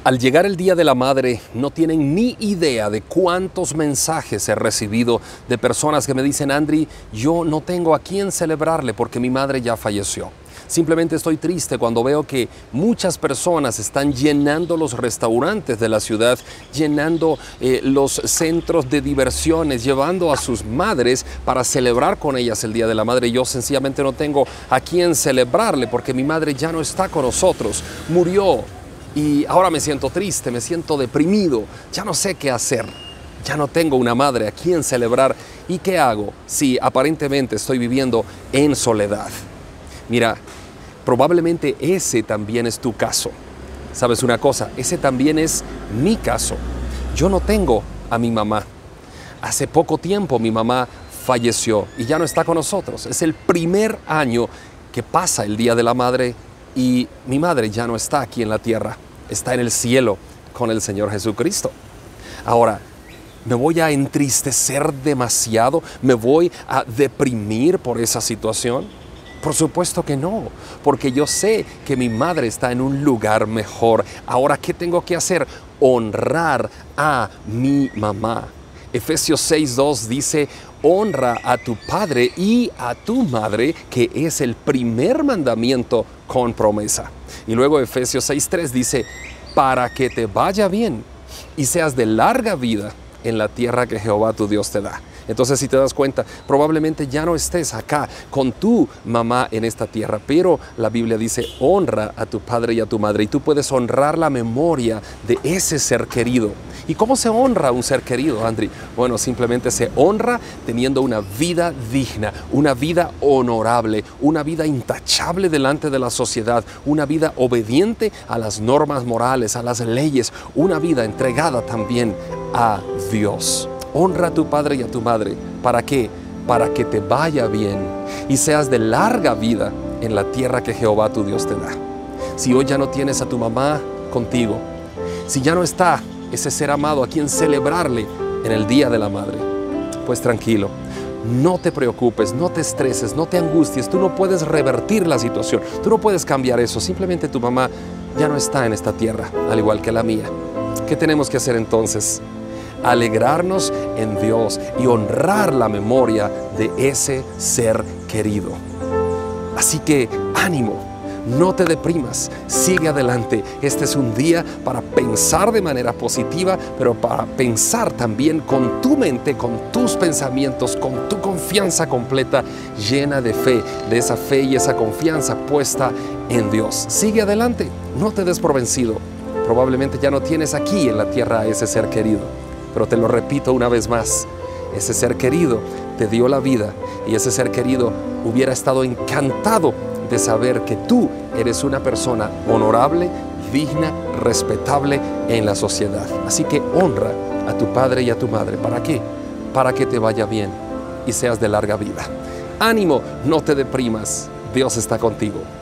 Al llegar el Día de la Madre, no tienen ni idea de cuántos mensajes he recibido de personas que me dicen: Andri, yo no tengo a quién celebrarle porque mi madre ya falleció. Simplemente estoy triste cuando veo que muchas personas están llenando los restaurantes de la ciudad, llenando los centros de diversiones, llevando a sus madres para celebrar con ellas el Día de la Madre. Yo sencillamente no tengo a quién celebrarle porque mi madre ya no está con nosotros, murió. Y ahora me siento triste, me siento deprimido, ya no sé qué hacer, ya no tengo una madre a quien celebrar. ¿Y qué hago si aparentemente estoy viviendo en soledad? Mira, probablemente ese también es tu caso. ¿Sabes una cosa? Ese también es mi caso. Yo no tengo a mi mamá. Hace poco tiempo mi mamá falleció y ya no está con nosotros. Es el primer año que pasa el Día de la Madre y mi madre ya no está aquí en la tierra, está en el cielo con el Señor Jesucristo. Ahora, ¿me voy a entristecer demasiado? ¿Me voy a deprimir por esa situación? Por supuesto que no, porque yo sé que mi madre está en un lugar mejor. Ahora, ¿qué tengo que hacer? Honrar a mi mamá. Efesios 6:2 dice: honra a tu padre y a tu madre, que es el primer mandamiento con promesa. Y luego Efesios 6:3 dice: para que te vaya bien y seas de larga vida en la tierra que Jehová tu Dios te da. Entonces, si te das cuenta, probablemente ya no estés acá con tu mamá en esta tierra, pero la Biblia dice: honra a tu padre y a tu madre, y tú puedes honrar la memoria de ese ser querido. ¿Y cómo se honra a un ser querido, Andri? Bueno, simplemente se honra teniendo una vida digna, una vida honorable, una vida intachable delante de la sociedad, una vida obediente a las normas morales, a las leyes, una vida entregada también a Dios. Honra a tu padre y a tu madre. ¿Para qué? Para que te vaya bien y seas de larga vida en la tierra que Jehová tu Dios te da. Si hoy ya no tienes a tu mamá contigo, si ya no está ese ser amado a quien celebrarle en el Día de la Madre, pues tranquilo, no te preocupes, no te estreses, no te angusties. Tú no puedes revertir la situación, tú no puedes cambiar eso. Simplemente tu mamá ya no está en esta tierra, al igual que la mía. ¿Qué tenemos que hacer entonces? Alegrarnos en Dios y honrar la memoria de ese ser querido. Así que ánimo, no te deprimas, sigue adelante. Este es un día para pensar de manera positiva, pero para pensar también con tu mente, con tus pensamientos, con tu confianza completa, llena de esa fe y esa confianza puesta en Dios. Sigue adelante, no te des por vencido. Probablemente ya no tienes aquí en la tierra a ese ser querido, pero te lo repito una vez más, ese ser querido te dio la vida y ese ser querido hubiera estado encantado de saber que tú eres una persona honorable, digna, respetable en la sociedad. Así que honra a tu padre y a tu madre. ¿Para qué? Para que te vaya bien y seas de larga vida. Ánimo, no te deprimas. Dios está contigo.